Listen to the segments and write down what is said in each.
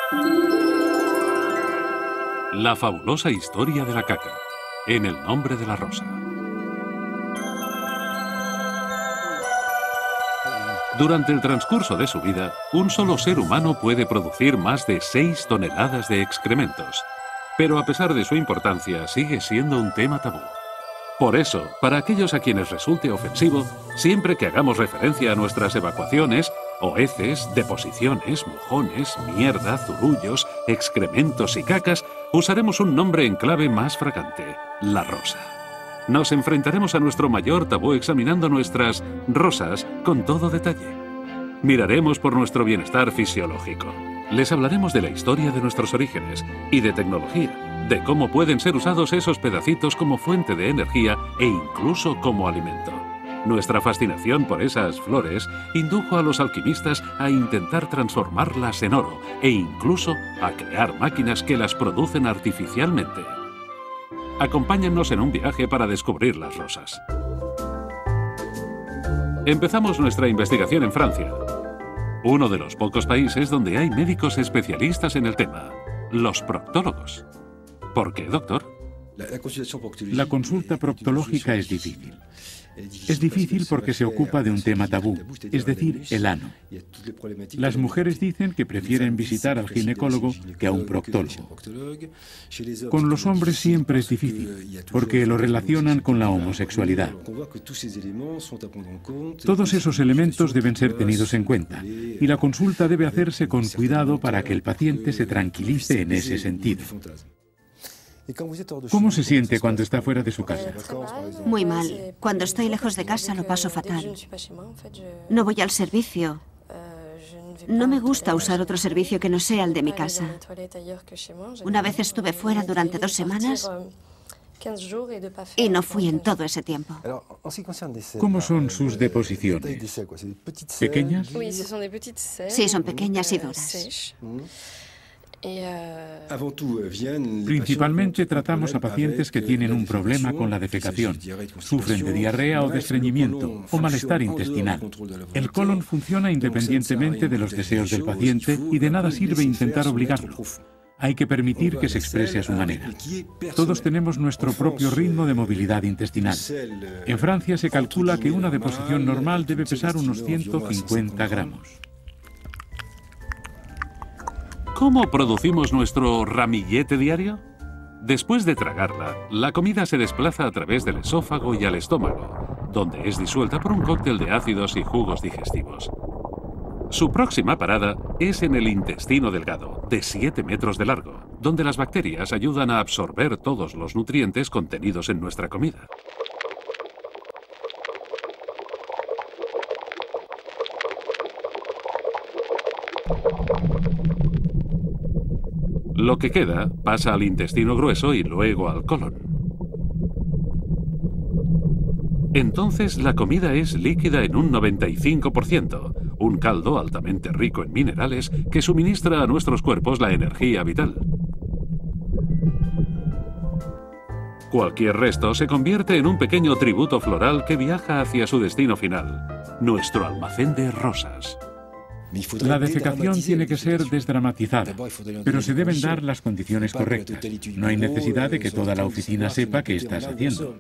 La fabulosa historia de la caca, en el nombre de la rosa. Durante el transcurso de su vida, un solo ser humano puede producir más de 6 toneladas de excrementos. Pero a pesar de su importancia, sigue siendo un tema tabú. Por eso, para aquellos a quienes resulte ofensivo, siempre que hagamos referencia a nuestras evacuaciones, o heces, deposiciones, mojones, mierda, zurullos, excrementos y cacas, usaremos un nombre en clave más fragante: la rosa. Nos enfrentaremos a nuestro mayor tabú examinando nuestras rosas con todo detalle. Miraremos por nuestro bienestar fisiológico. Les hablaremos de la historia de nuestros orígenes y de tecnología, de cómo pueden ser usados esos pedacitos como fuente de energía e incluso como alimento. Nuestra fascinación por esas flores indujo a los alquimistas a intentar transformarlas en oro e incluso a crear máquinas que las producen artificialmente. Acompáñennos en un viaje para descubrir las rosas. Empezamos nuestra investigación en Francia, uno de los pocos países donde hay médicos especialistas en el tema, los proctólogos. ¿Por qué, doctor? La consulta proctológica es difícil. Es difícil porque se ocupa de un tema tabú, es decir, el ano. Las mujeres dicen que prefieren visitar al ginecólogo que a un proctólogo. Con los hombres siempre es difícil, porque lo relacionan con la homosexualidad. Todos esos elementos deben ser tenidos en cuenta, y la consulta debe hacerse con cuidado para que el paciente se tranquilice en ese sentido. ¿Cómo se siente cuando está fuera de su casa? Muy mal. Cuando estoy lejos de casa lo paso fatal. No voy al servicio. No me gusta usar otro servicio que no sea el de mi casa. Una vez estuve fuera durante 2 semanas y no fui en todo ese tiempo. ¿Cómo son sus deposiciones? ¿Pequeñas? Sí, son pequeñas y duras. Principalmente tratamos a pacientes que tienen un problema con la defecación, sufren de diarrea o de estreñimiento o malestar intestinal. El colon funciona independientemente de los deseos del paciente y de nada sirve intentar obligarlo. Hay que permitir que se exprese a su manera. Todos tenemos nuestro propio ritmo de movilidad intestinal. En Francia se calcula que una deposición normal debe pesar unos 150 gramos. ¿Cómo producimos nuestro ramillete diario? Después de tragarla, la comida se desplaza a través del esófago y al estómago, donde es disuelta por un cóctel de ácidos y jugos digestivos. Su próxima parada es en el intestino delgado, de 7 metros de largo, donde las bacterias ayudan a absorber todos los nutrientes contenidos en nuestra comida. Lo que queda pasa al intestino grueso y luego al colon. Entonces la comida es líquida en un 95%, un caldo altamente rico en minerales que suministra a nuestros cuerpos la energía vital. Cualquier resto se convierte en un pequeño tributo floral que viaja hacia su destino final, nuestro almacén de rosas. La defecación tiene que ser desdramatizada, pero se deben dar las condiciones correctas. No hay necesidad de que toda la oficina sepa qué estás haciendo.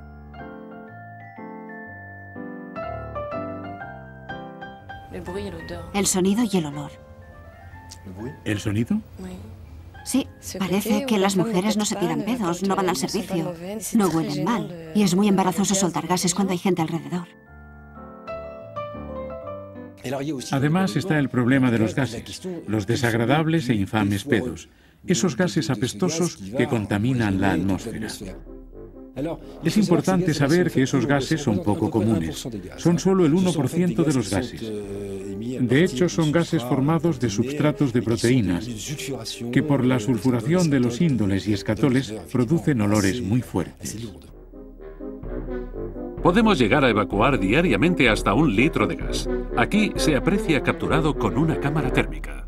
El sonido y el olor. ¿El sonido? Sí, parece que las mujeres no se tiran pedos, no van al servicio, no huelen mal. Y es muy embarazoso soltar gases cuando hay gente alrededor. Además está el problema de los gases, los desagradables e infames pedos, esos gases apestosos que contaminan la atmósfera. Es importante saber que esos gases son poco comunes, son solo el 1% de los gases. De hecho, son gases formados de substratos de proteínas, que por la sulfuración de los índoles y escatoles producen olores muy fuertes. Podemos llegar a evacuar diariamente hasta 1 litro de gas. Aquí se aprecia capturado con una cámara térmica.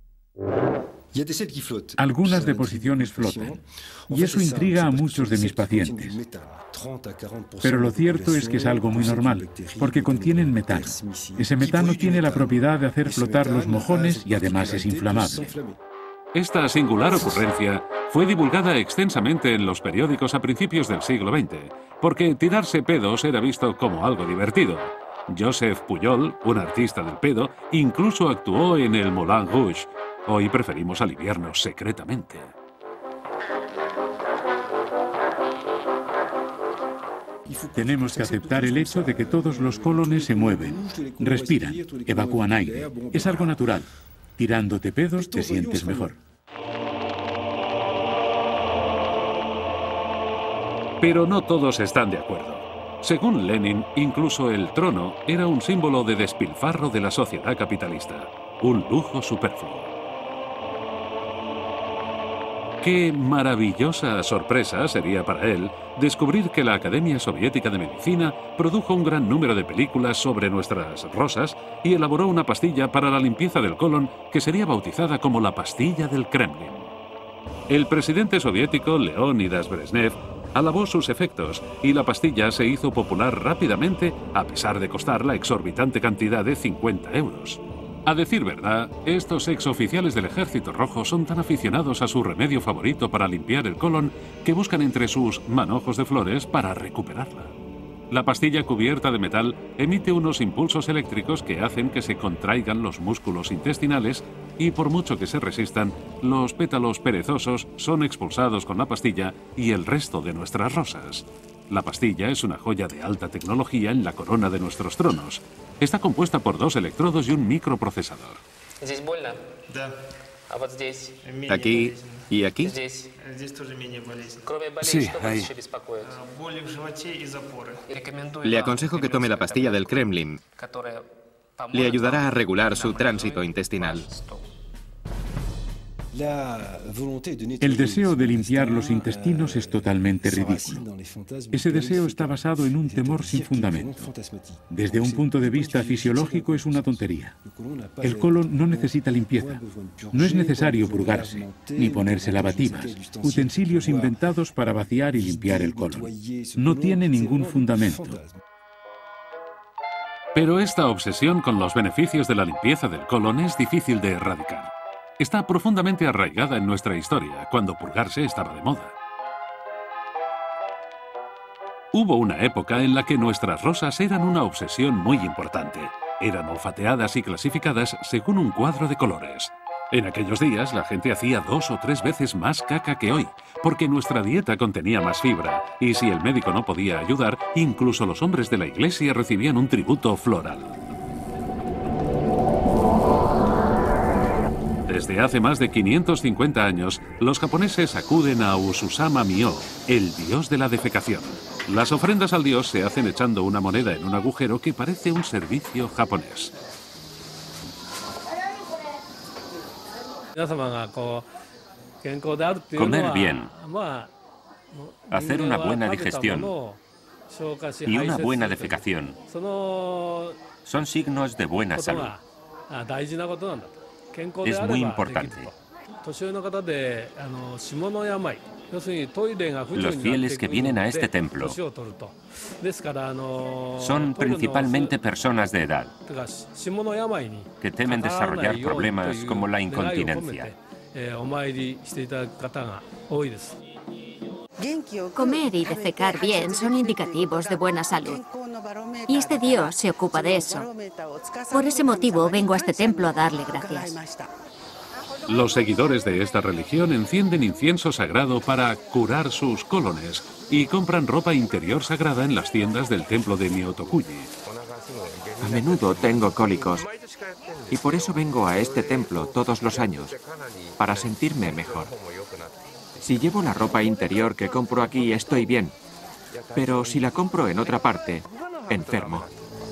Algunas deposiciones flotan, y eso intriga a muchos de mis pacientes. Pero lo cierto es que es algo muy normal, porque contienen metano. Ese metano tiene la propiedad de hacer flotar los mojones y además es inflamable. Esta singular ocurrencia fue divulgada extensamente en los periódicos a principios del siglo XX, porque tirarse pedos era visto como algo divertido. Joseph Pujol, un artista del pedo, incluso actuó en el Moulin Rouge. Hoy preferimos aliviarnos secretamente. Tenemos que aceptar el hecho de que todos los colones se mueven, respiran, evacúan aire. Es algo natural. Tirándote pedos te sientes mejor. Pero no todos están de acuerdo. Según Lenin, incluso el trono era un símbolo de despilfarro de la sociedad capitalista, un lujo superfluo. Qué maravillosa sorpresa sería para él descubrir que la Academia Soviética de Medicina produjo un gran número de películas sobre nuestras rosas y elaboró una pastilla para la limpieza del colon que sería bautizada como la pastilla del Kremlin. El presidente soviético Leónidas Brezhnev alabó sus efectos y la pastilla se hizo popular rápidamente a pesar de costar la exorbitante cantidad de 50 euros. A decir verdad, estos exoficiales del Ejército Rojo son tan aficionados a su remedio favorito para limpiar el colon que buscan entre sus manojos de flores para recuperarla. La pastilla cubierta de metal emite unos impulsos eléctricos que hacen que se contraigan los músculos intestinales y por mucho que se resistan, los pétalos perezosos son expulsados con la pastilla y el resto de nuestras rosas. La pastilla es una joya de alta tecnología en la corona de nuestros tronos. Está compuesta por 2 electrodos y un microprocesador. ¿Aquí y aquí? Sí, ahí. Le aconsejo que tome la pastilla del Kremlin. Le ayudará a regular su tránsito intestinal. El deseo de limpiar los intestinos es totalmente ridículo. Ese deseo está basado en un temor sin fundamento. Desde un punto de vista fisiológico es una tontería. El colon no necesita limpieza. No es necesario purgarse, ni ponerse lavativas, utensilios inventados para vaciar y limpiar el colon. No tiene ningún fundamento. Pero esta obsesión con los beneficios de la limpieza del colon es difícil de erradicar. Está profundamente arraigada en nuestra historia, cuando purgarse estaba de moda. Hubo una época en la que nuestras rosas eran una obsesión muy importante. Eran olfateadas y clasificadas según un cuadro de colores. En aquellos días la gente hacía 2 o 3 veces más caca que hoy, porque nuestra dieta contenía más fibra, y si el médico no podía ayudar, incluso los hombres de la iglesia recibían un tributo floral. Desde hace más de 550 años, los japoneses acuden a Ususama Myo, el dios de la defecación. Las ofrendas al dios se hacen echando una moneda en un agujero que parece un servicio japonés. Comer bien, hacer una buena digestión y una buena defecación son signos de buena salud. Es muy importante. Los fieles que vienen a este templo son principalmente personas de edad que temen desarrollar problemas como la incontinencia. Comer y defecar bien son indicativos de buena salud. Y este dios se ocupa de eso. Por ese motivo vengo a este templo a darle gracias. Los seguidores de esta religión encienden incienso sagrado para curar sus colones y compran ropa interior sagrada en las tiendas del templo de Myotokuji. A menudo tengo cólicos y por eso vengo a este templo todos los años, para sentirme mejor. Si llevo la ropa interior que compro aquí, estoy bien, pero si la compro en otra parte, enfermo.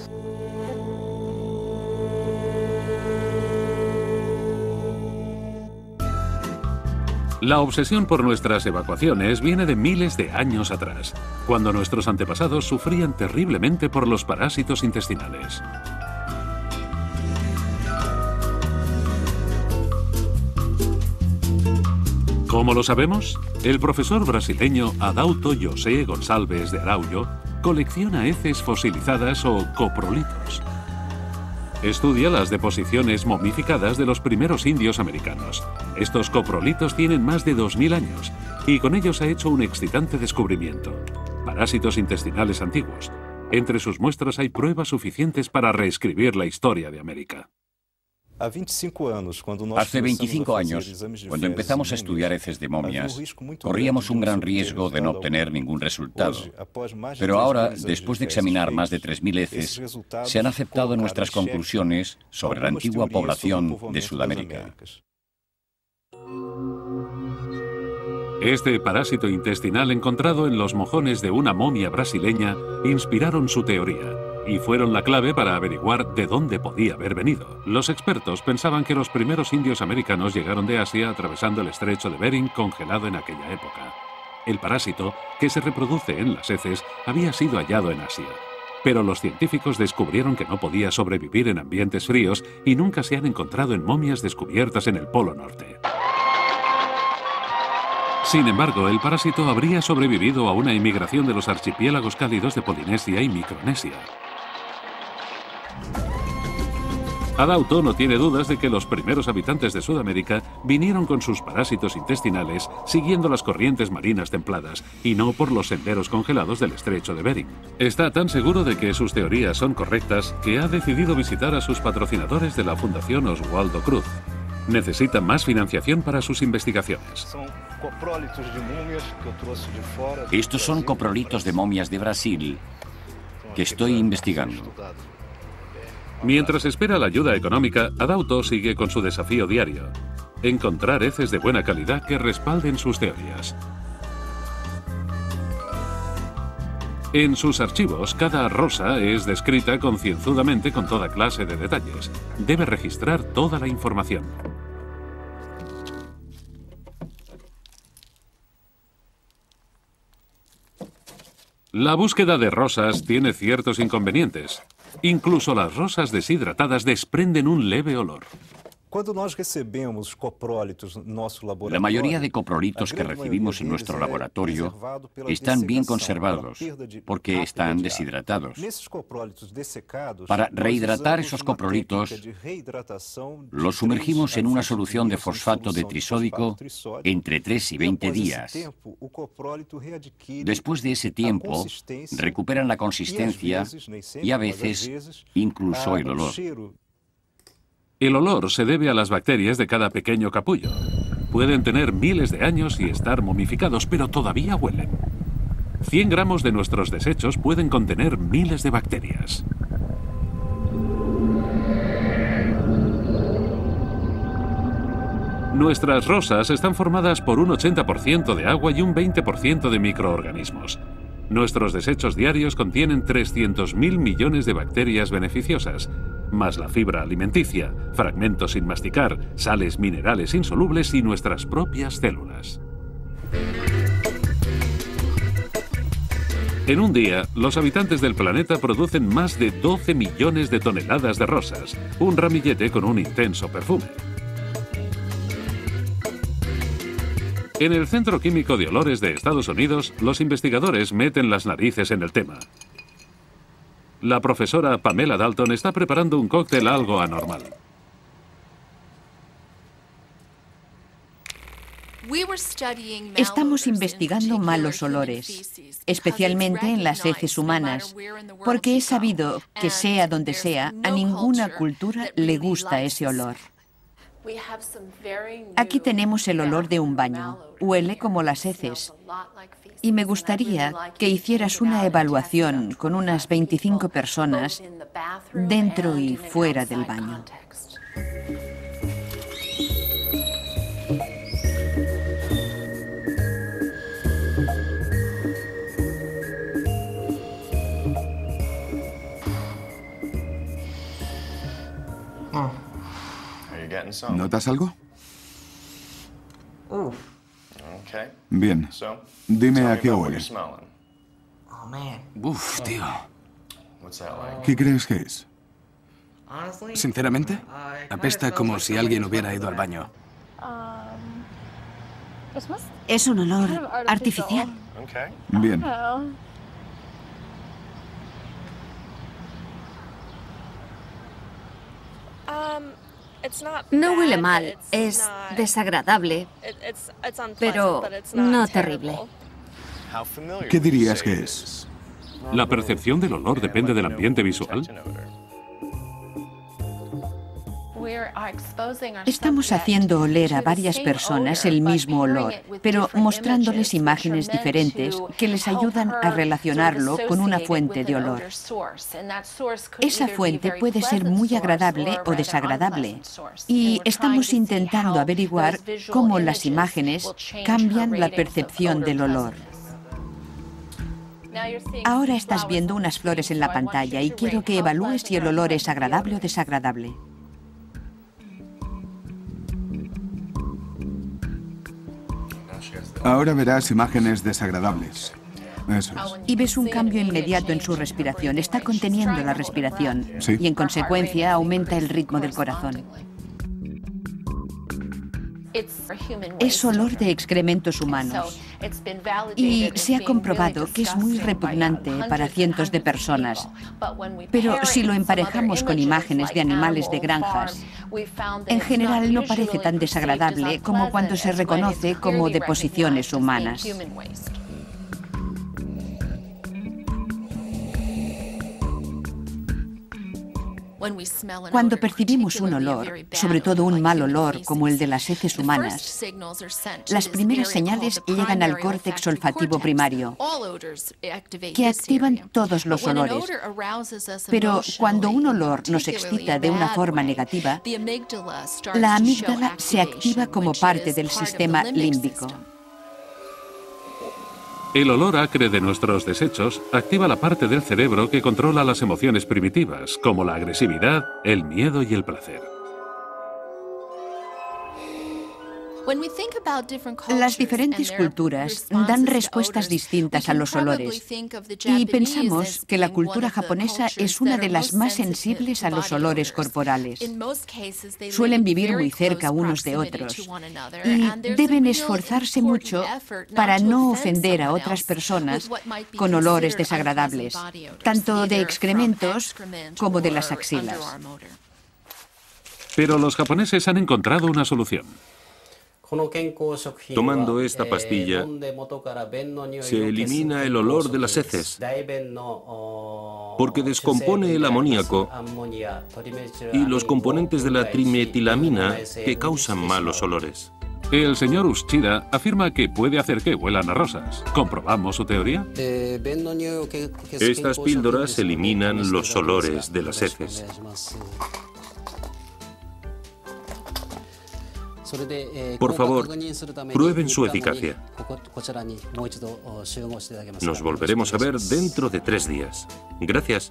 La obsesión por nuestras evacuaciones viene de miles de años atrás, cuando nuestros antepasados sufrían terriblemente por los parásitos intestinales. ¿Cómo lo sabemos? El profesor brasileño Adalto José Gonçalves de Araújo colecciona heces fosilizadas o coprolitos. Estudia las deposiciones momificadas de los primeros indios americanos. Estos coprolitos tienen más de 2000 años y con ellos ha hecho un excitante descubrimiento: parásitos intestinales antiguos. Entre sus muestras hay pruebas suficientes para reescribir la historia de América. Hace 25 años, cuando empezamos a estudiar heces de momias, corríamos un gran riesgo de no obtener ningún resultado. Pero ahora, después de examinar más de 3000 heces, se han aceptado nuestras conclusiones sobre la antigua población de Sudamérica. Este parásito intestinal encontrado en los mojones de una momia brasileña inspiraron su teoría y fueron la clave para averiguar de dónde podía haber venido. Los expertos pensaban que los primeros indios americanos llegaron de Asia atravesando el estrecho de Bering congelado en aquella época. El parásito, que se reproduce en las heces, había sido hallado en Asia. Pero los científicos descubrieron que no podía sobrevivir en ambientes fríos y nunca se han encontrado en momias descubiertas en el Polo Norte. Sin embargo, el parásito habría sobrevivido a una inmigración de los archipiélagos cálidos de Polinesia y Micronesia. Adauto no tiene dudas de que los primeros habitantes de Sudamérica vinieron con sus parásitos intestinales siguiendo las corrientes marinas templadas y no por los senderos congelados del estrecho de Bering. Está tan seguro de que sus teorías son correctas que ha decidido visitar a sus patrocinadores de la Fundación Oswaldo Cruz. Necesita más financiación para sus investigaciones. Estos son coprolitos de momias de Brasil que estoy investigando. Mientras espera la ayuda económica, Adauto sigue con su desafío diario: encontrar heces de buena calidad que respalden sus teorías. En sus archivos, cada rosa es descrita concienzudamente con toda clase de detalles. Debe registrar toda la información. La búsqueda de rosas tiene ciertos inconvenientes. Incluso las rosas deshidratadas desprenden un leve olor. La mayoría de coprolitos que recibimos en nuestro laboratorio están bien conservados porque están deshidratados. Para rehidratar esos coprolitos, los sumergimos en una solución de fosfato de trisódico entre 3 y 20 días. Después de ese tiempo, recuperan la consistencia y a veces incluso el olor. El olor se debe a las bacterias de cada pequeño capullo. Pueden tener miles de años y estar momificados, pero todavía huelen. 100 gramos de nuestros desechos pueden contener miles de bacterias. Nuestras rosas están formadas por un 80% de agua y un 20% de microorganismos. Nuestros desechos diarios contienen 300.000 millones de bacterias beneficiosas, más la fibra alimenticia, fragmentos sin masticar, sales minerales insolubles y nuestras propias células. En un día, los habitantes del planeta producen más de 12 millones de toneladas de rosas, un ramillete con un intenso perfume. En el Centro Químico de Olores de Estados Unidos, los investigadores meten las narices en el tema. La profesora Pamela Dalton está preparando un cóctel algo anormal. Estamos investigando malos olores, especialmente en las heces humanas, porque es sabido que, sea donde sea, a ninguna cultura le gusta ese olor. Aquí tenemos el olor de un baño. Huele como las heces. Y me gustaría que hicieras una evaluación con unas 25 personas dentro y fuera del baño. ¿Notas algo? Bien. Dime a qué huele. Uf, tío. ¿Qué crees que es? Sinceramente, apesta como si alguien hubiera ido al baño. Es un olor artificial. Bien. No huele mal, es desagradable, pero no terrible. ¿Qué dirías que es? ¿La percepción del olor depende del ambiente visual? Estamos haciendo oler a varias personas el mismo olor, pero mostrándoles imágenes diferentes que les ayudan a relacionarlo con una fuente de olor. Esa fuente puede ser muy agradable o desagradable, y estamos intentando averiguar cómo las imágenes cambian la percepción del olor. Ahora estás viendo unas flores en la pantalla y quiero que evalúes si el olor es agradable o desagradable. Ahora verás imágenes desagradables. Eso es. Y ves un cambio inmediato en su respiración. Está conteniendo la respiración. Sí. Y en consecuencia aumenta el ritmo del corazón. Es olor de excrementos humanos. Y se ha comprobado que es muy repugnante para cientos de personas. Pero si lo emparejamos con imágenes de animales de granjas, en general no parece tan desagradable como cuando se reconoce como deposiciones humanas. Cuando percibimos un olor, sobre todo un mal olor como el de las heces humanas, las primeras señales llegan al córtex olfativo primario, que activan todos los olores. Pero cuando un olor nos excita de una forma negativa, la amígdala se activa como parte del sistema límbico. El olor acre de nuestros desechos activa la parte del cerebro que controla las emociones primitivas, como la agresividad, el miedo y el placer. Las diferentes culturas dan respuestas distintas a los olores y pensamos que la cultura japonesa es una de las más sensibles a los olores corporales. Suelen vivir muy cerca unos de otros y deben esforzarse mucho para no ofender a otras personas con olores desagradables, tanto de excrementos como de las axilas. Pero los japoneses han encontrado una solución. Tomando esta pastilla, se elimina el olor de las heces, porque descompone el amoníaco y los componentes de la trimetilamina que causan malos olores. El señor Uchida afirma que puede hacer que huelan a rosas. ¿Comprobamos su teoría? Estas píldoras eliminan los olores de las heces. Por favor, prueben su eficacia. Nos volveremos a ver dentro de 3 días. Gracias.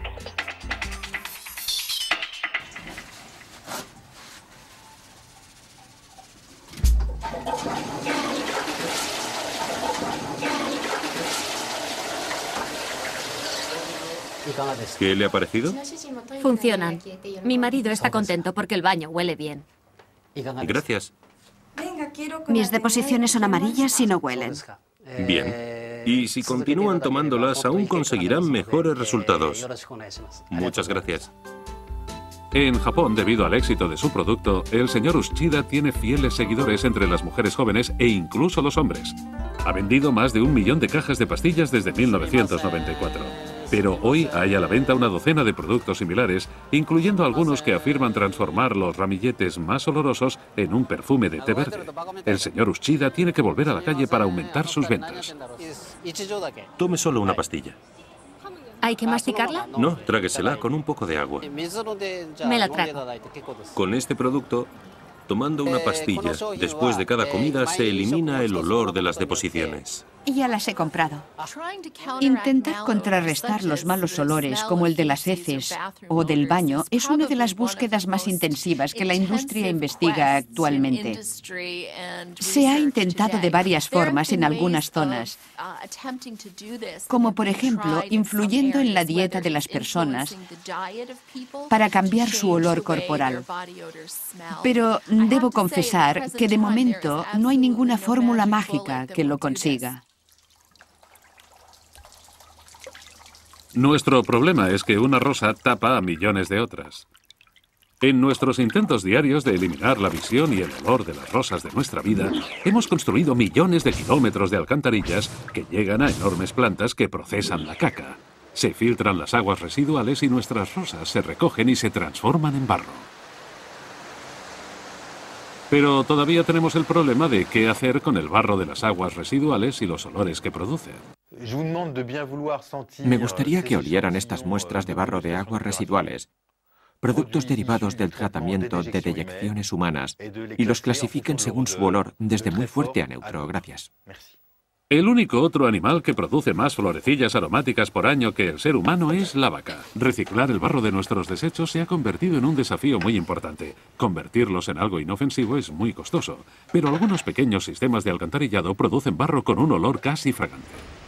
¿Qué le ha parecido? Funcionan. Mi marido está contento porque el baño huele bien. Gracias. Mis deposiciones son amarillas y no huelen. Bien. Y si continúan tomándolas, aún conseguirán mejores resultados. Muchas gracias. En Japón, debido al éxito de su producto, el señor Uchida tiene fieles seguidores entre las mujeres jóvenes e incluso los hombres. Ha vendido más de 1 millón de cajas de pastillas desde 1994. Pero hoy hay a la venta una docena de productos similares, incluyendo algunos que afirman transformar los ramilletes más olorosos en un perfume de té verde. El señor Uchida tiene que volver a la calle para aumentar sus ventas. Tome solo una pastilla. ¿Hay que masticarla? No, tráguesela con un poco de agua. Me la trago. Con este producto, tomando una pastilla después de cada comida, se elimina el olor de las deposiciones. Ya las he comprado. Intentar contrarrestar los malos olores como el de las heces o del baño es una de las búsquedas más intensivas que la industria investiga actualmente. Se ha intentado de varias formas en algunas zonas, como por ejemplo influyendo en la dieta de las personas para cambiar su olor corporal. Pero debo confesar que de momento no hay ninguna fórmula mágica que lo consiga. Nuestro problema es que una rosa tapa a millones de otras. En nuestros intentos diarios de eliminar la visión y el olor de las rosas de nuestra vida, hemos construido millones de kilómetros de alcantarillas que llegan a enormes plantas que procesan la caca. Se filtran las aguas residuales y nuestras rosas se recogen y se transforman en barro. Pero todavía tenemos el problema de qué hacer con el barro de las aguas residuales y los olores que producen. Me gustaría que olieran estas muestras de barro de aguas residuales, productos derivados del tratamiento de deyecciones humanas, y los clasifiquen según su olor, desde muy fuerte a neutro. Gracias. El único otro animal que produce más florecillas aromáticas por año que el ser humano es la vaca. Reciclar el barro de nuestros desechos se ha convertido en un desafío muy importante. Convertirlos en algo inofensivo es muy costoso, pero algunos pequeños sistemas de alcantarillado producen barro con un olor casi fragante.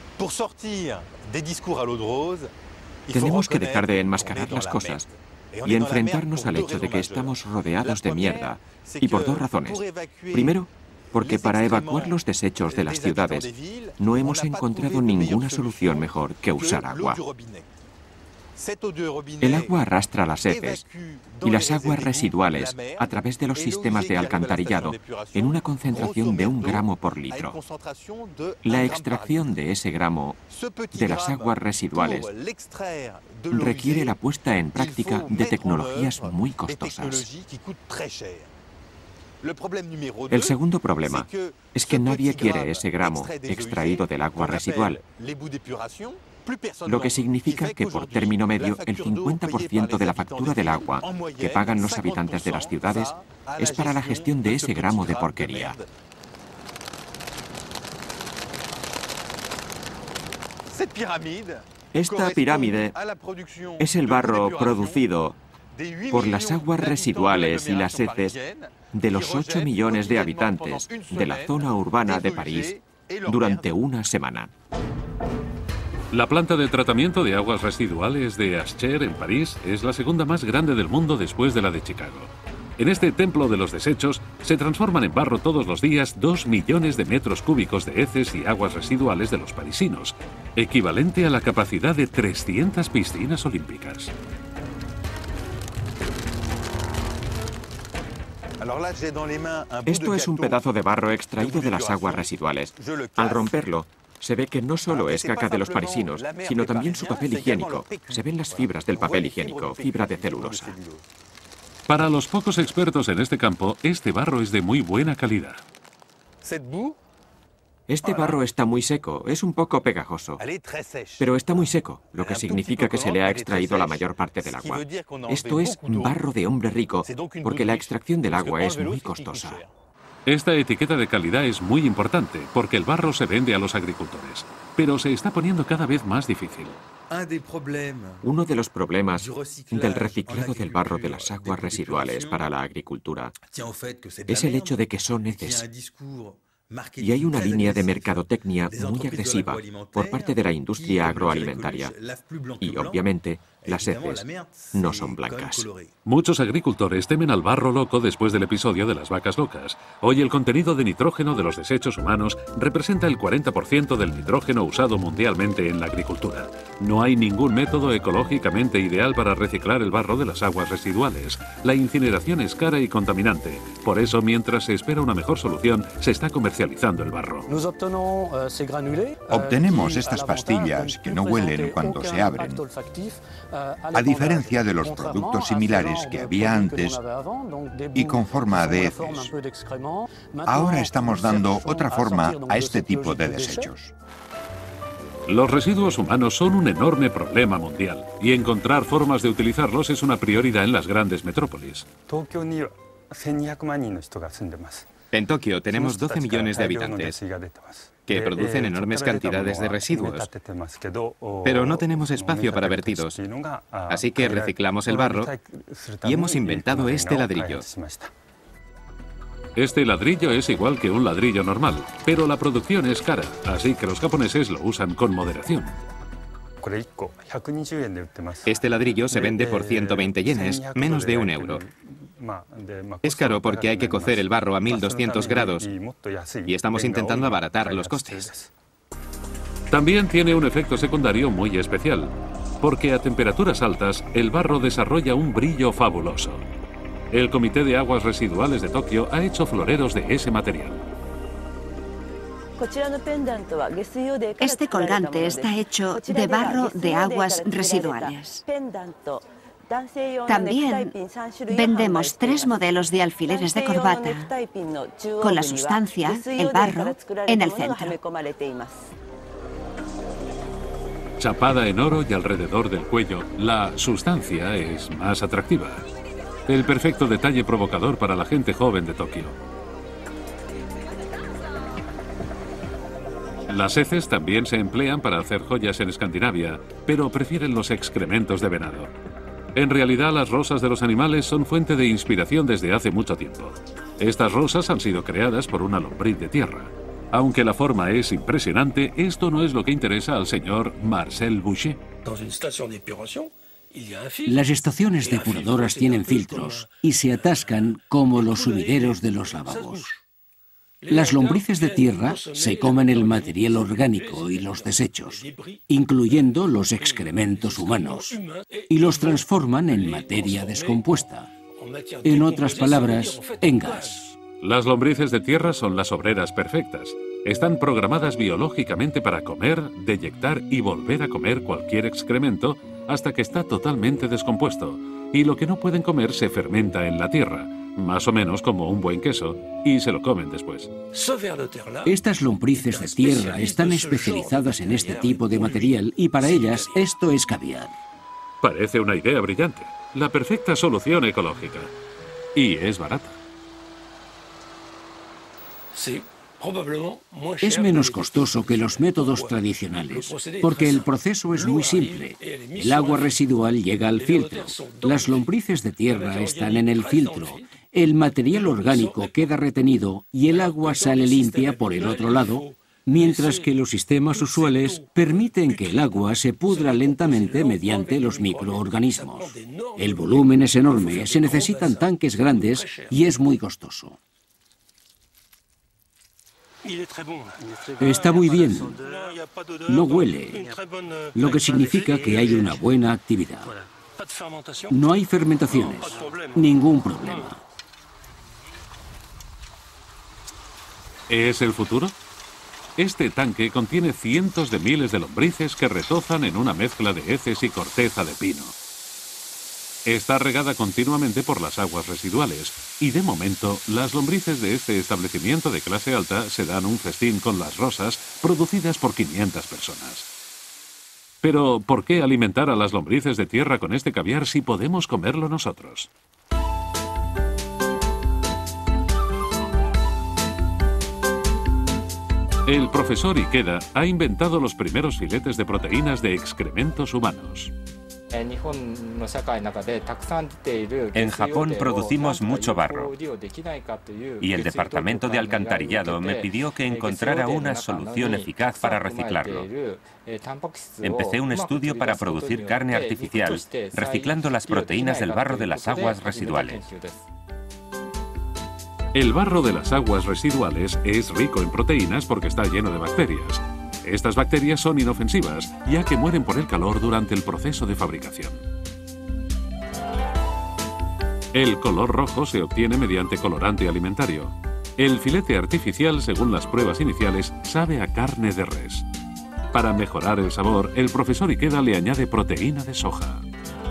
Tenemos que dejar de enmascarar las cosas y enfrentarnos al hecho de que estamos rodeados de mierda, y por dos razones. Primero, porque para evacuar los desechos de las ciudades no hemos encontrado ninguna solución mejor que usar agua. El agua arrastra las heces y las aguas residuales a través de los sistemas de alcantarillado en una concentración de 1 gramo por litro. La extracción de ese gramo de las aguas residuales requiere la puesta en práctica de tecnologías muy costosas. El segundo problema es que nadie quiere ese gramo extraído del agua residual, lo que significa que por término medio el 50% de la factura del agua que pagan los habitantes de las ciudades es para la gestión de ese gramo de porquería. Esta pirámide es el barro producido por las aguas residuales y las heces de los 8 millones de habitantes de la zona urbana de París durante una semana. La planta de tratamiento de aguas residuales de Ascher, en París, es la segunda más grande del mundo después de la de Chicago. En este templo de los desechos se transforman en barro todos los días 2 millones de metros cúbicos de heces y aguas residuales de los parisinos, equivalente a la capacidad de 300 piscinas olímpicas. Esto es un pedazo de barro extraído de las aguas residuales. Al romperlo, se ve que no solo es caca de los parisinos, sino también su papel higiénico. Se ven las fibras del papel higiénico, fibra de celulosa. Para los pocos expertos en este campo, este barro es de muy buena calidad. Este barro está muy seco, es un poco pegajoso, pero está muy seco, lo que significa que se le ha extraído la mayor parte del agua. Esto es barro de hombre rico, porque la extracción del agua es muy costosa. Esta etiqueta de calidad es muy importante, porque el barro se vende a los agricultores, pero se está poniendo cada vez más difícil. Uno de los problemas del reciclado del barro de las aguas residuales para la agricultura es el hecho de que son heces. Y hay una línea de mercadotecnia muy agresiva por parte de la industria agroalimentaria. Y, obviamente, las heces no son blancas. Muchos agricultores temen al barro loco después del episodio de las vacas locas. Hoy el contenido de nitrógeno de los desechos humanos representa el 40% del nitrógeno usado mundialmente en la agricultura. No hay ningún método ecológicamente ideal para reciclar el barro de las aguas residuales. La incineración es cara y contaminante. Por eso, mientras se espera una mejor solución, se está comercializando el barro. Obtenemos estas pastillas que no huelen cuando se abren, a diferencia de los productos similares que había antes y con forma de heces. Ahora estamos dando otra forma a este tipo de desechos. Los residuos humanos son un enorme problema mundial y encontrar formas de utilizarlos es una prioridad en las grandes metrópolis. En Tokio tenemos 12 millones de habitantes que producen enormes cantidades de residuos, pero no tenemos espacio para vertidos, así que reciclamos el barro y hemos inventado este ladrillo. Este ladrillo es igual que un ladrillo normal, pero la producción es cara, así que los japoneses lo usan con moderación. Este ladrillo se vende por 120 yenes, menos de 1 euro. Es caro porque hay que cocer el barro a 1200 grados y estamos intentando abaratar los costes. También tiene un efecto secundario muy especial, porque a temperaturas altas el barro desarrolla un brillo fabuloso. El Comité de Aguas Residuales de Tokio ha hecho floreros de ese material. Este colgante está hecho de barro de aguas residuales. También vendemos 3 modelos de alfileres de corbata con la sustancia, el barro, en el centro. Chapada en oro y alrededor del cuello, la sustancia es más atractiva. El perfecto detalle provocador para la gente joven de Tokio. Las heces también se emplean para hacer joyas en Escandinavia, pero prefieren los excrementos de venado. En realidad, las rosas de los animales son fuente de inspiración desde hace mucho tiempo. Estas rosas han sido creadas por una lombriz de tierra. Aunque la forma es impresionante, esto no es lo que interesa al señor Marcel Boucher. Las estaciones depuradoras tienen filtros y se atascan como los sumideros de los lavabos. Las lombrices de tierra se comen el material orgánico y los desechos, incluyendo los excrementos humanos, y los transforman en materia descompuesta. En otras palabras, en gas. Las lombrices de tierra son las obreras perfectas. Están programadas biológicamente para comer, deyectar y volver a comer cualquier excremento hasta que está totalmente descompuesto, y lo que no pueden comer se fermenta en la tierra, más o menos como un buen queso, y se lo comen después. Estas lombrices de tierra están especializadas en este tipo de material y para ellas esto es caviar. Parece una idea brillante, la perfecta solución ecológica. Y es barata. Es menos costoso que los métodos tradicionales, porque el proceso es muy simple. El agua residual llega al filtro, las lombrices de tierra están en el filtro, el material orgánico queda retenido y el agua sale limpia por el otro lado, mientras que los sistemas usuales permiten que el agua se pudra lentamente mediante los microorganismos. El volumen es enorme, se necesitan tanques grandes y es muy costoso. Está muy bien. No huele, lo que significa que hay una buena actividad. No hay fermentaciones, ningún problema. ¿Es el futuro? Este tanque contiene cientos de miles de lombrices que retozan en una mezcla de heces y corteza de pino. Está regada continuamente por las aguas residuales y, de momento, las lombrices de este establecimiento de clase alta se dan un festín con las rosas producidas por 500 personas. Pero, ¿por qué alimentar a las lombrices de tierra con este caviar si podemos comerlo nosotros? El profesor Ikeda ha inventado los primeros filetes de proteínas de excrementos humanos. En Japón producimos mucho barro y el departamento de alcantarillado me pidió que encontrara una solución eficaz para reciclarlo. Empecé un estudio para producir carne artificial reciclando las proteínas del barro de las aguas residuales. El barro de las aguas residuales es rico en proteínas porque está lleno de bacterias. Estas bacterias son inofensivas, ya que mueren por el calor durante el proceso de fabricación. El color rojo se obtiene mediante colorante alimentario. El filete artificial, según las pruebas iniciales, sabe a carne de res. Para mejorar el sabor, el profesor Ikeda le añade proteína de soja.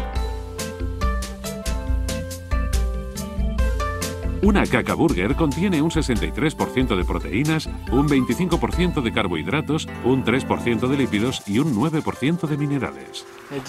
Una caca burger contiene un 63% de proteínas, un 25% de carbohidratos, un 3% de lípidos y un 9% de minerales.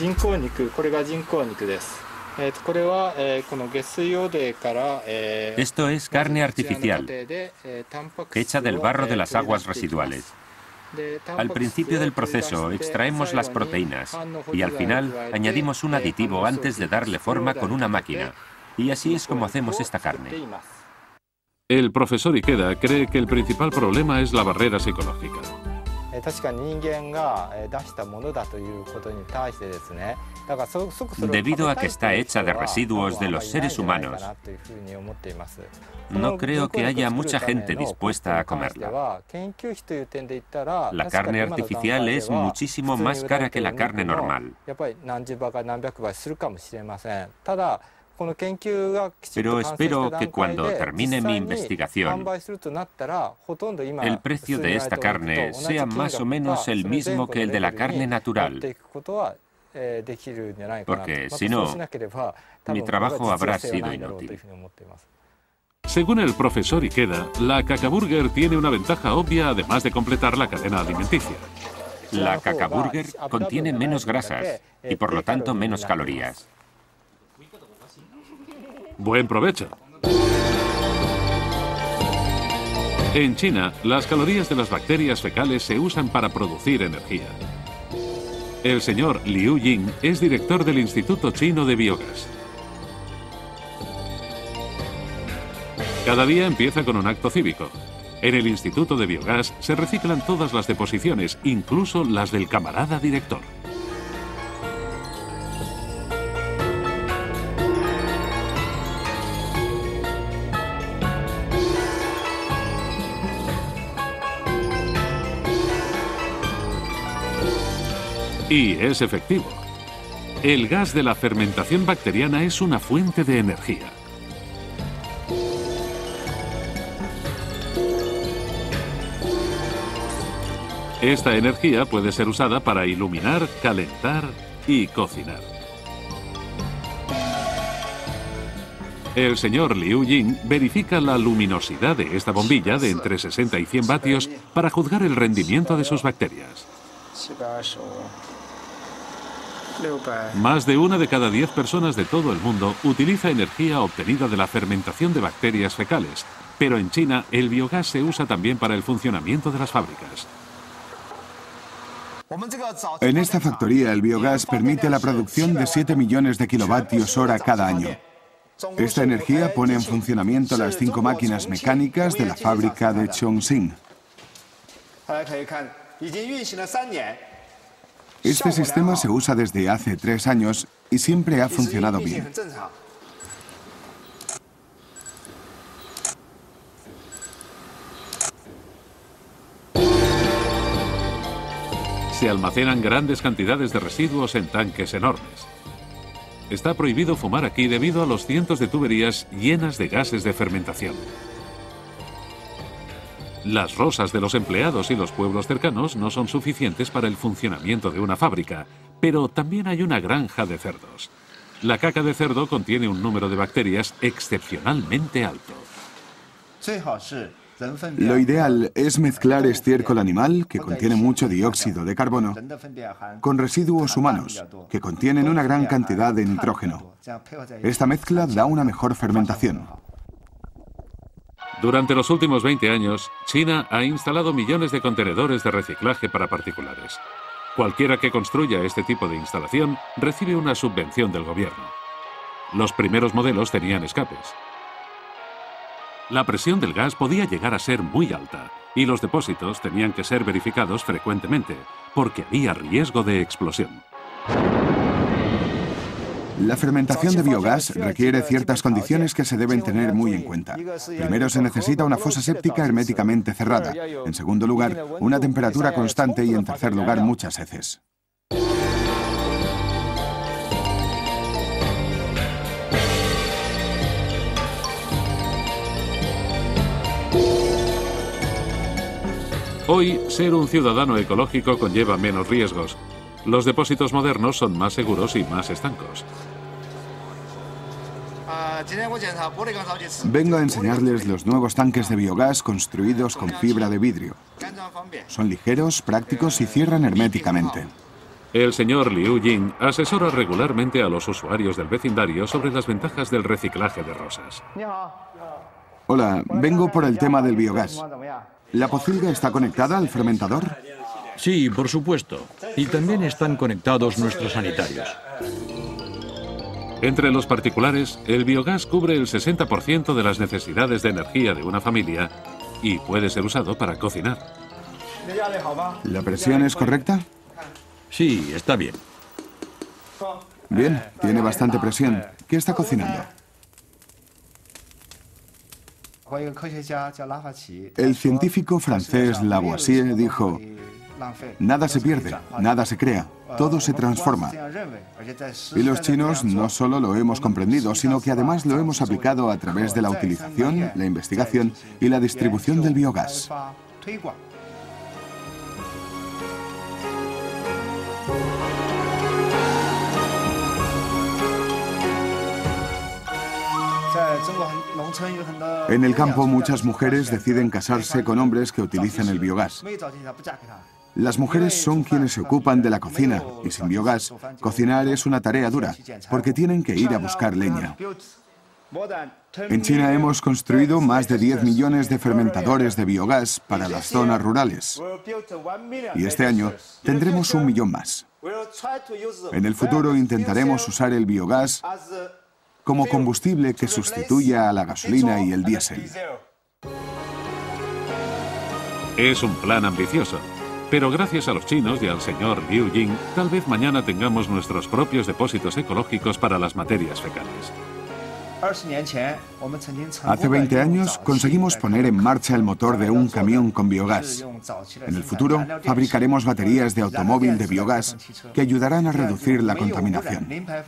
Esto es carne artificial, hecha del barro de las aguas residuales. Al principio del proceso extraemos las proteínas y al final añadimos un aditivo antes de darle forma con una máquina. Y así es como hacemos esta carne. El profesor Ikeda cree que el principal problema es la barrera psicológica. Debido a que está hecha de residuos de los seres humanos, no creo que haya mucha gente dispuesta a comerla. La carne artificial es muchísimo más cara que la carne normal. Pero espero que cuando termine mi investigación, el precio de esta carne sea más o menos el mismo que el de la carne natural. Porque si no, mi trabajo habrá sido inútil. Según el profesor Ikeda, la cacaburger tiene una ventaja obvia además de completar la cadena alimenticia. La cacaburger contiene menos grasas y por lo tanto menos calorías. Buen provecho. En China, las calorías de las bacterias fecales se usan para producir energía. El señor Liu Ying es director del Instituto Chino de Biogás. Cada día empieza con un acto cívico. En el Instituto de Biogás se reciclan todas las deposiciones, incluso las del camarada director. Y es efectivo. El gas de la fermentación bacteriana es una fuente de energía. Esta energía puede ser usada para iluminar, calentar y cocinar. El señor Liu Ying verifica la luminosidad de esta bombilla de entre 60 y 100 vatios para juzgar el rendimiento de sus bacterias. Más de 1 de cada 10 personas de todo el mundo utiliza energía obtenida de la fermentación de bacterias fecales, pero en China el biogás se usa también para el funcionamiento de las fábricas. En esta factoría el biogás permite la producción de 7 millones de kilovatios hora cada año. Esta energía pone en funcionamiento las 5 máquinas mecánicas de la fábrica de Chongqing. Este sistema se usa desde hace 3 años y siempre ha funcionado bien. Se almacenan grandes cantidades de residuos en tanques enormes. Está prohibido fumar aquí debido a los cientos de tuberías llenas de gases de fermentación. Las rosas de los empleados y los pueblos cercanos no son suficientes para el funcionamiento de una fábrica, pero también hay una granja de cerdos. La caca de cerdo contiene un número de bacterias excepcionalmente alto. Lo ideal es mezclar estiércol animal, que contiene mucho dióxido de carbono, con residuos humanos, que contienen una gran cantidad de nitrógeno. Esta mezcla da una mejor fermentación. Durante los últimos 20 años, China ha instalado millones de contenedores de reciclaje para particulares. Cualquiera que construya este tipo de instalación recibe una subvención del gobierno. Los primeros modelos tenían escapes. La presión del gas podía llegar a ser muy alta y los depósitos tenían que ser verificados frecuentemente porque había riesgo de explosión. La fermentación de biogás requiere ciertas condiciones que se deben tener muy en cuenta. Primero se necesita una fosa séptica herméticamente cerrada. En segundo lugar, una temperatura constante y en tercer lugar, muchas heces. Hoy, ser un ciudadano ecológico conlleva menos riesgos. Los depósitos modernos son más seguros y más estancos. Vengo a enseñarles los nuevos tanques de biogás construidos con fibra de vidrio. Son ligeros, prácticos y cierran herméticamente. El señor Liu Ying asesora regularmente a los usuarios del vecindario sobre las ventajas del reciclaje de rosas. Hola, vengo por el tema del biogás. ¿La pocilga está conectada al fermentador? Sí, por supuesto. Y también están conectados nuestros sanitarios. Entre los particulares, el biogás cubre el 60% de las necesidades de energía de una familia y puede ser usado para cocinar. ¿La presión es correcta? Sí, está bien. Bien, tiene bastante presión. ¿Qué está cocinando? El científico francés Lavoisier dijo: Nada se pierde, nada se crea, todo se transforma. Y los chinos no solo lo hemos comprendido, sino que además lo hemos aplicado a través de la utilización, la investigación y la distribución del biogás. En el campo, muchas mujeres deciden casarse con hombres que utilicen el biogás. Las mujeres son quienes se ocupan de la cocina, y sin biogás, cocinar es una tarea dura, porque tienen que ir a buscar leña. En China hemos construido más de 10 millones de fermentadores de biogás para las zonas rurales. Y este año tendremos 1 millón más. En el futuro intentaremos usar el biogás como combustible que sustituya a la gasolina y el diésel. Es un plan ambicioso, pero gracias a los chinos y al señor Liu Jing, tal vez mañana tengamos nuestros propios depósitos ecológicos para las materias fecales. Hace 20 años conseguimos poner en marcha el motor de un camión con biogás. En el futuro fabricaremos baterías de automóvil de biogás que ayudarán a reducir la contaminación.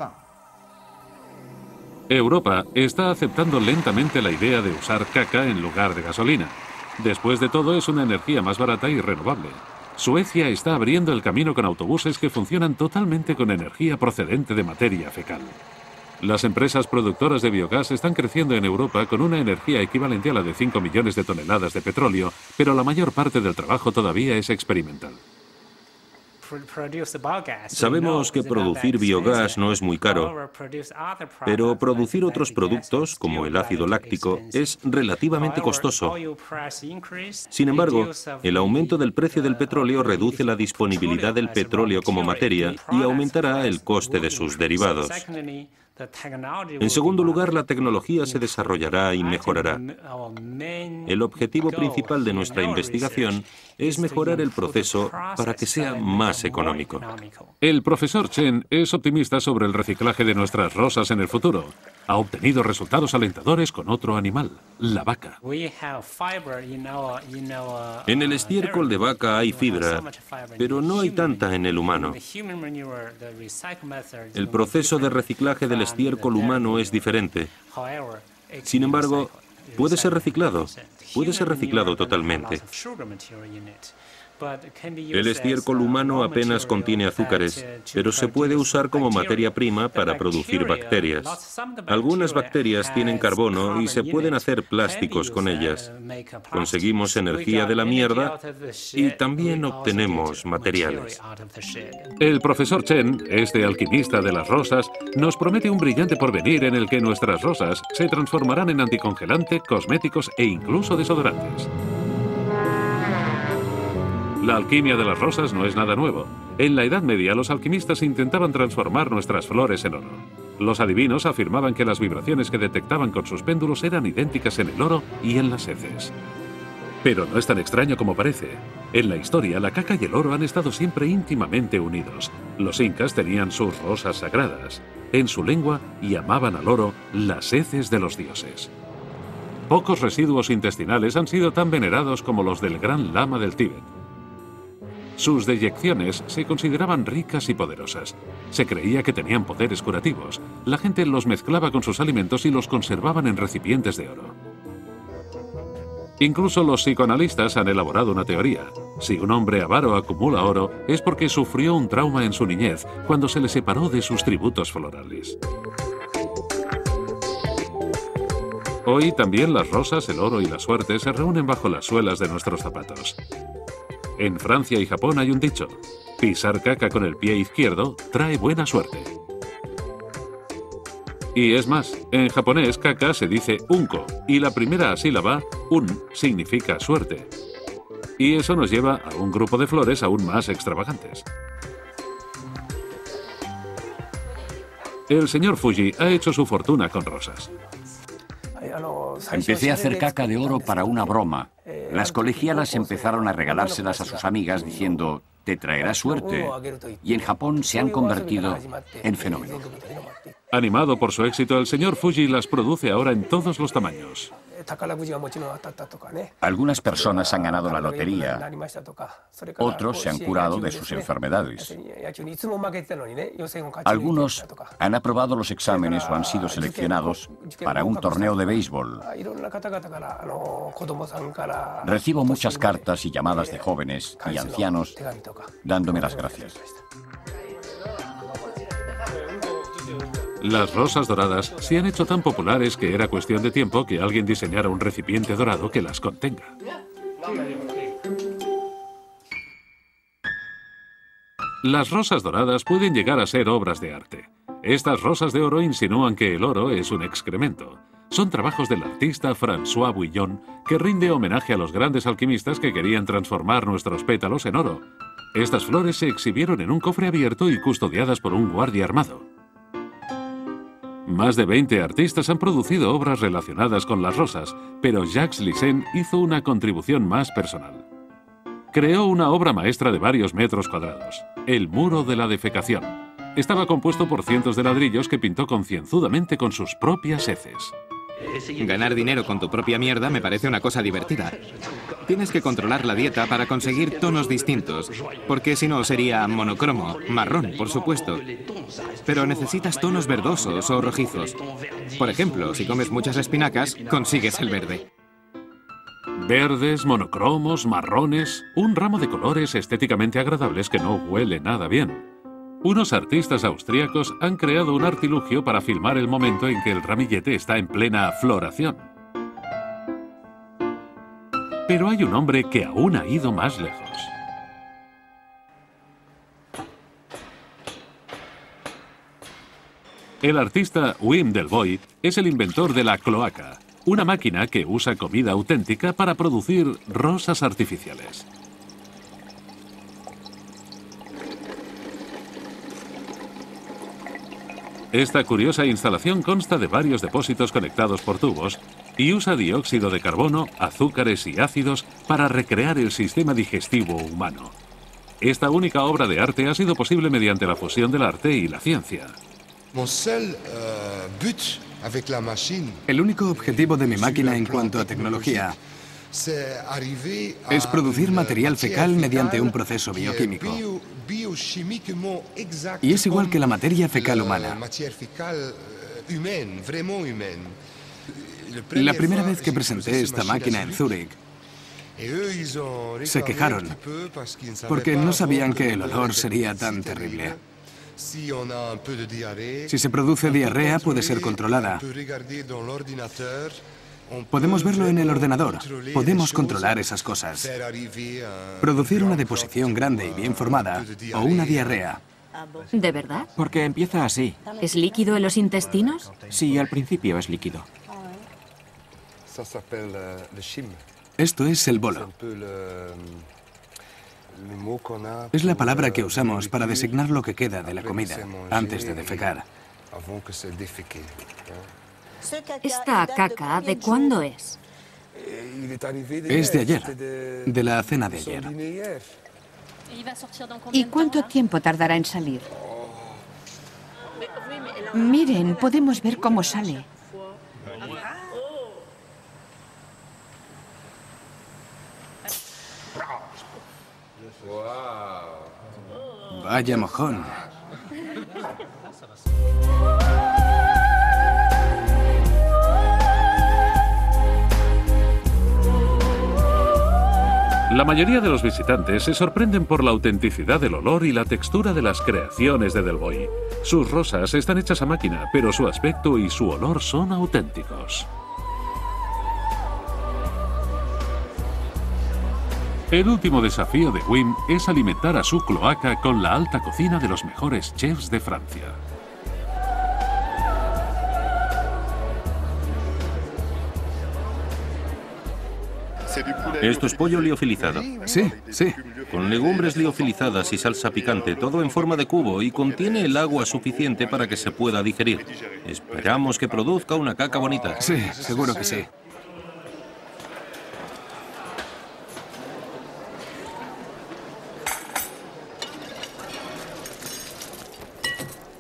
Europa está aceptando lentamente la idea de usar caca en lugar de gasolina. Después de todo, es una energía más barata y renovable. Suecia está abriendo el camino con autobuses que funcionan totalmente con energía procedente de materia fecal. Las empresas productoras de biogás están creciendo en Europa con una energía equivalente a la de 5 millones de toneladas de petróleo, pero la mayor parte del trabajo todavía es experimental. Sabemos que producir biogás no es muy caro, pero producir otros productos, como el ácido láctico, es relativamente costoso. Sin embargo, el aumento del precio del petróleo reduce la disponibilidad del petróleo como materia y aumentará el coste de sus derivados. En segundo lugar, la tecnología se desarrollará y mejorará. El objetivo principal de nuestra investigación es mejorar el proceso para que sea más económico. El profesor Chen es optimista sobre el reciclaje de nuestras rosas en el futuro. Ha obtenido resultados alentadores con otro animal, la vaca. En el estiércol de vaca hay fibra, pero no hay tanta en el humano. El proceso de reciclaje del estiércol humano es diferente. Sin embargo, puede ser reciclado totalmente. El estiércol humano apenas contiene azúcares, pero se puede usar como materia prima para producir bacterias. Algunas bacterias tienen carbono y se pueden hacer plásticos con ellas. Conseguimos energía de la mierda y también obtenemos materiales. El profesor Chen, este alquimista de las rosas, nos promete un brillante porvenir en el que nuestras rosas se transformarán en anticongelante, cosméticos e incluso desodorantes. La alquimia de las rosas no es nada nuevo. En la Edad Media, los alquimistas intentaban transformar nuestras flores en oro. Los adivinos afirmaban que las vibraciones que detectaban con sus péndulos eran idénticas en el oro y en las heces. Pero no es tan extraño como parece. En la historia, la caca y el oro han estado siempre íntimamente unidos. Los incas tenían sus rosas sagradas. En su lengua llamaban al oro las heces de los dioses. Pocos residuos intestinales han sido tan venerados como los del Gran Lama del Tíbet. Sus deyecciones se consideraban ricas y poderosas. Se creía que tenían poderes curativos. La gente los mezclaba con sus alimentos y los conservaban en recipientes de oro. Incluso los psicoanalistas han elaborado una teoría. Si un hombre avaro acumula oro, es porque sufrió un trauma en su niñez, cuando se le separó de sus tributos florales. Hoy también las rosas, el oro y la suerte se reúnen bajo las suelas de nuestros zapatos. En Francia y Japón hay un dicho: pisar caca con el pie izquierdo trae buena suerte. Y es más, en japonés caca se dice unko, y la primera sílaba, un, significa suerte. Y eso nos lleva a un grupo de flores aún más extravagantes. El señor Fuji ha hecho su fortuna con rosas. Empecé a hacer caca de oro para una broma. Las colegialas empezaron a regalárselas a sus amigas diciendo: te traerá suerte. Y en Japón se han convertido en fenómeno. Animado por su éxito, el señor Fuji las produce ahora en todos los tamaños. Algunas personas han ganado la lotería, otros se han curado de sus enfermedades. Algunos han aprobado los exámenes o han sido seleccionados para un torneo de béisbol. Recibo muchas cartas y llamadas de jóvenes y ancianos dándome las gracias. Las rosas doradas se han hecho tan populares que era cuestión de tiempo que alguien diseñara un recipiente dorado que las contenga. Las rosas doradas pueden llegar a ser obras de arte. Estas rosas de oro insinúan que el oro es un excremento. Son trabajos del artista François Bouillon, que rinde homenaje a los grandes alquimistas que querían transformar nuestros pétalos en oro. Estas flores se exhibieron en un cofre abierto y custodiadas por un guardia armado. Más de 20 artistas han producido obras relacionadas con las rosas, pero Jacques Lysén hizo una contribución más personal. Creó una obra maestra de varios metros cuadrados, el Muro de la Defecación. Estaba compuesto por cientos de ladrillos que pintó concienzudamente con sus propias heces. Ganar dinero con tu propia mierda me parece una cosa divertida. Tienes que controlar la dieta para conseguir tonos distintos, porque si no sería monocromo, marrón, por supuesto. Pero necesitas tonos verdosos o rojizos. Por ejemplo, si comes muchas espinacas, consigues el verde. Verdes, monocromos, marrones, un ramo de colores estéticamente agradables que no huele nada bien. Unos artistas austríacos han creado un artilugio para filmar el momento en que el ramillete está en plena floración. Pero hay un hombre que aún ha ido más lejos. El artista Wim Delvoye es el inventor de la cloaca, una máquina que usa comida auténtica para producir rosas artificiales. Esta curiosa instalación consta de varios depósitos conectados por tubos y usa dióxido de carbono, azúcares y ácidos para recrear el sistema digestivo humano. Esta única obra de arte ha sido posible mediante la fusión del arte y la ciencia. El único objetivo de mi máquina en cuanto a tecnología es producir material fecal mediante un proceso bioquímico. Y es igual que la materia fecal humana. La primera vez que presenté esta máquina en Zúrich, se quejaron porque no sabían que el olor sería tan terrible. Si se produce diarrea, puede ser controlada. Podemos verlo en el ordenador. Podemos controlar esas cosas. Producir una deposición grande y bien formada o una diarrea. ¿De verdad? Porque empieza así. ¿Es líquido en los intestinos? Sí, al principio es líquido. Esto es el bolo. Es la palabra que usamos para designar lo que queda de la comida antes de defecar. ¿Esta caca de cuándo es? Es de ayer, de la cena de ayer. ¿Y cuánto tiempo tardará en salir? Miren, podemos ver cómo sale. Vaya mojón. La mayoría de los visitantes se sorprenden por la autenticidad del olor y la textura de las creaciones de Delvoye. Sus rosas están hechas a máquina, pero su aspecto y su olor son auténticos. El último desafío de Wim es alimentar a su cloaca con la alta cocina de los mejores chefs de Francia. Esto es pollo liofilizado. Sí, sí. Con legumbres liofilizadas y salsa picante, todo en forma de cubo y contiene el agua suficiente para que se pueda digerir. Esperamos que produzca una caca bonita. Sí, seguro que sí.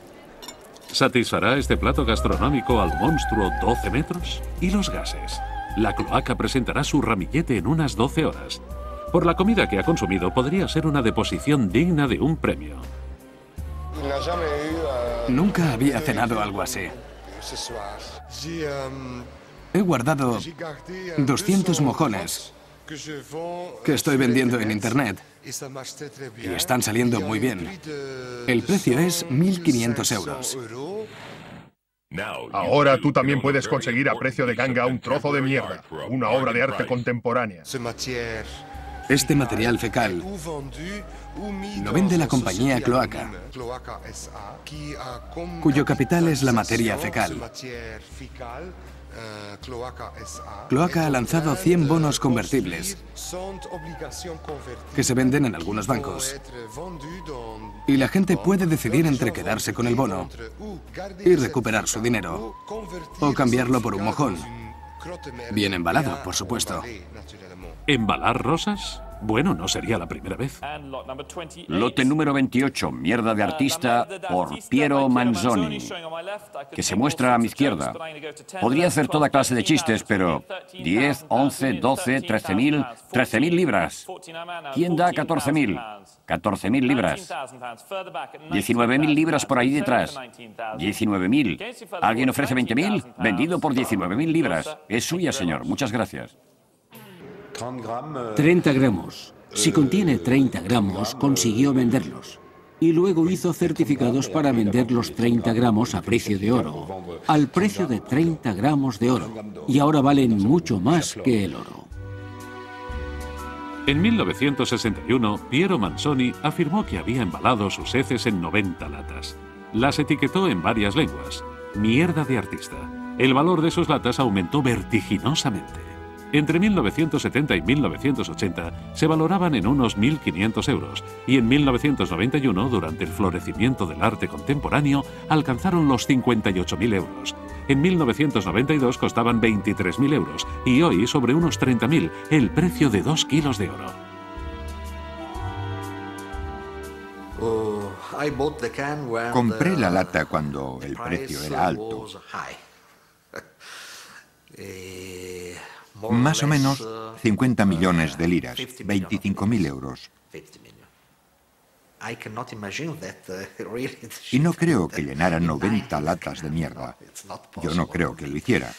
¿Satisfará este plato gastronómico al monstruo 12 metros? ¿Y los gases? La cloaca presentará su ramillete en unas 12 horas. Por la comida que ha consumido, podría ser una deposición digna de un premio. Nunca había cenado algo así. He guardado 200 mojones que estoy vendiendo en internet y están saliendo muy bien. El precio es 1.500 euros. Ahora tú también puedes conseguir a precio de ganga un trozo de mierda, una obra de arte contemporánea. Este material fecal lo vende la compañía Cloaca, cuyo capital es la materia fecal. Cloaca ha lanzado 100 bonos convertibles que se venden en algunos bancos. Y la gente puede decidir entre quedarse con el bono y recuperar su dinero o cambiarlo por un mojón. Bien embalado, por supuesto. ¿Embalar rosas? Bueno, no sería la primera vez. Lote número 28, mierda de artista, por Piero Manzoni, que se muestra a mi izquierda. Podría hacer toda clase de chistes, pero 10, 11, 12, 13.000, 13.000 libras. ¿Quién da 14.000? 14.000 libras. 19.000 libras por ahí detrás. 19.000. ¿Alguien ofrece 20.000? Vendido por 19.000 libras. Es suya, señor. Muchas gracias. 30 gramos. Si contiene 30 gramos, consiguió venderlos. Y luego hizo certificados para vender los 30 gramos a precio de oro, al precio de 30 gramos de oro. Y ahora valen mucho más que el oro. En 1961, Piero Manzoni afirmó que había embalado sus heces en 90 latas. Las etiquetó en varias lenguas. Mierda de artista. El valor de sus latas aumentó vertiginosamente. Entre 1970 y 1980 se valoraban en unos 1.500 euros y en 1991, durante el florecimiento del arte contemporáneo, alcanzaron los 58.000 euros. En 1992 costaban 23.000 euros y hoy sobre unos 30.000, el precio de 2 kilos de oro. Compré la lata cuando el precio era alto. Más o menos 50 millones de liras, 25.000 euros. Y no creo que llenara 90 latas de mierda. Yo no creo que lo hiciera.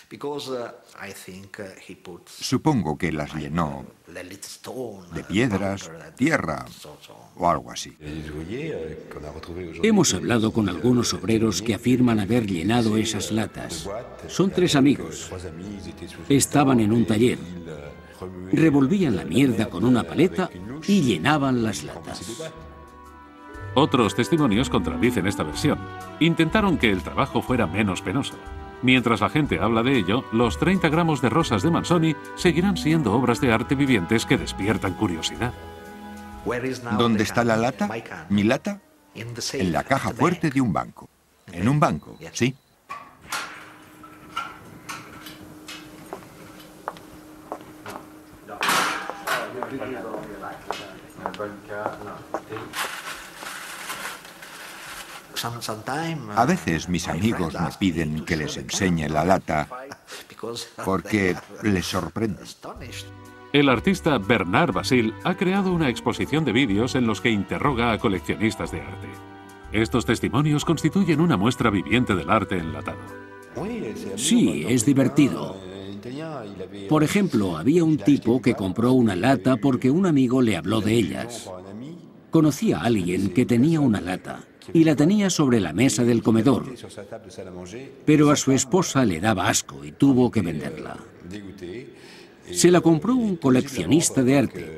Supongo que las llenó de piedras, tierra o algo así. Hemos hablado con algunos obreros que afirman haber llenado esas latas. Son 3 amigos. Estaban en un taller. Revolvían la mierda con una paleta y llenaban las latas. Otros testimonios contradicen esta versión. Intentaron que el trabajo fuera menos penoso. Mientras la gente habla de ello, los 30 gramos de rosas de Manzoni seguirán siendo obras de arte vivientes que despiertan curiosidad. ¿Dónde está la lata? ¿Mi lata? En la caja fuerte de un banco. ¿En un banco? Sí. A veces mis amigos me piden que les enseñe la lata porque les sorprende. El artista Bernard Basile ha creado una exposición de vídeos en los que interroga a coleccionistas de arte. Estos testimonios constituyen una muestra viviente del arte enlatado. Sí, es divertido. Por ejemplo, había un tipo que compró una lata porque un amigo le habló de ellas. Conocía a alguien que tenía una lata y la tenía sobre la mesa del comedor, pero a su esposa le daba asco y tuvo que venderla. Se la compró un coleccionista de arte.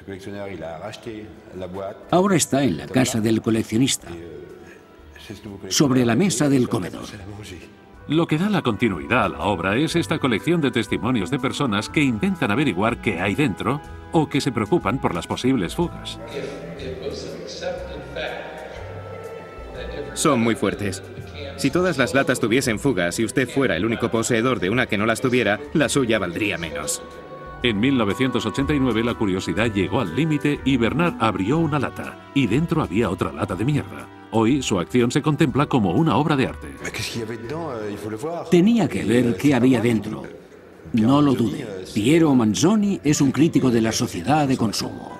Ahora está en la casa del coleccionista, sobre la mesa del comedor. Lo que da la continuidad a la obra es esta colección de testimonios de personas que intentan averiguar qué hay dentro o que se preocupan por las posibles fugas. Son muy fuertes. Si todas las latas tuviesen fugas y usted fuera el único poseedor de una que no las tuviera, la suya valdría menos. En 1989 la curiosidad llegó al límite y Bernard abrió una lata y dentro había otra lata de mierda. Hoy su acción se contempla como una obra de arte. Tenía que ver qué había dentro. No lo dude. Piero Manzoni es un crítico de la sociedad de consumo.